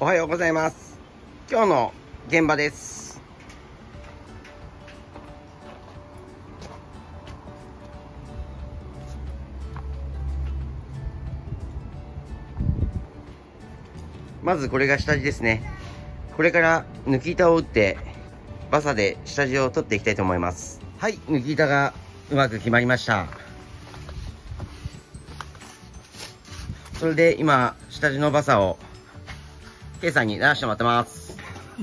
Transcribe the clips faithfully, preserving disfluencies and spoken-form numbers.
おはようございます。今日の現場です。まずこれが下地ですね。これから抜き板を打ってバサで下地を取っていきたいと思います。はい、抜き板がうまく決まりました。それで今下地のバサをKさんに鳴らしてもらってます。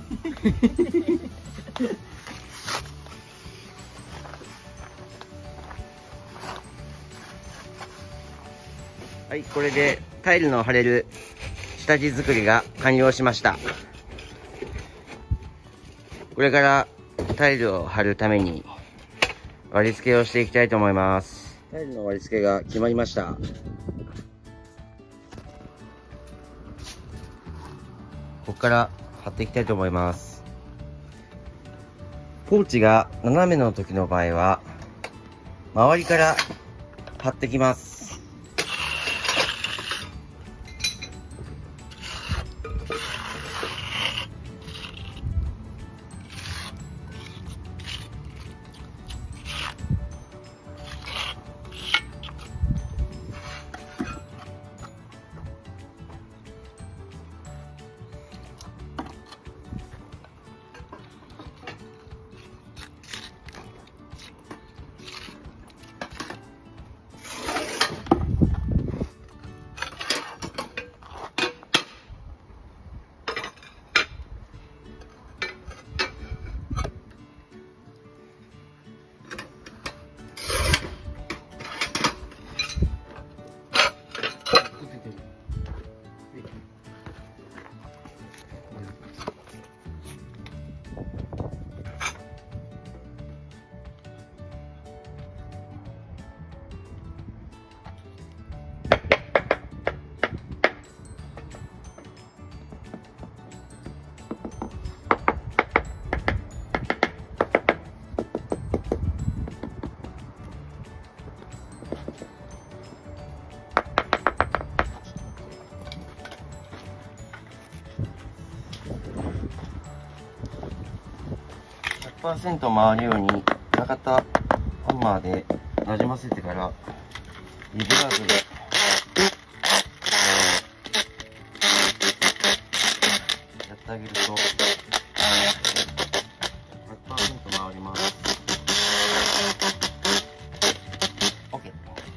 はい、これでタイルの貼れる下地作りが完了しました。これからタイルを貼るために割り付けをしていきたいと思います。タイルの割り付けが決まりました。ここから貼っていきたいと思います。ポーチが斜めの時の場合は周りから貼ってきます。ひゃくパーセント 回るように中型ハンマーでなじませてからリブラートでやってあげると ひゃくパーセント 回ります。 OK。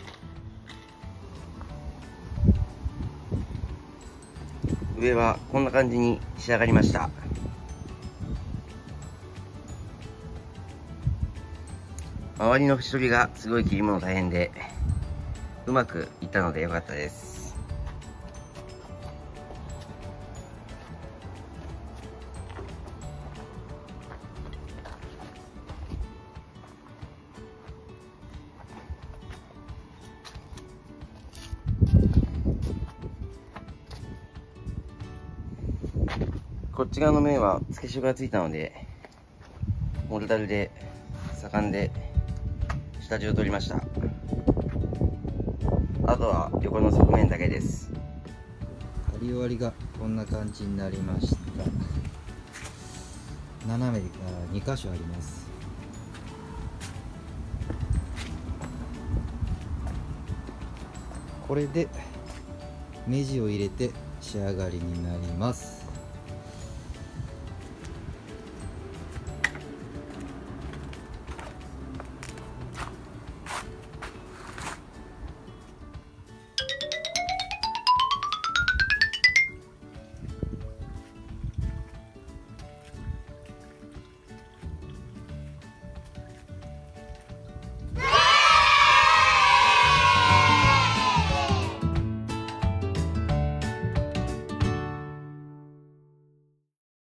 上はこんな感じに仕上がりました。周りの縁取りがすごい切り物大変でうまくいったので良かったです。こっち側の面は付け塩がついたのでモルタルで盛んで下地を取りました。あとは横の側面だけです。 貼り終わりがこんな感じになりました。斜めがに箇所あります。これで目地を入れて仕上がりになります。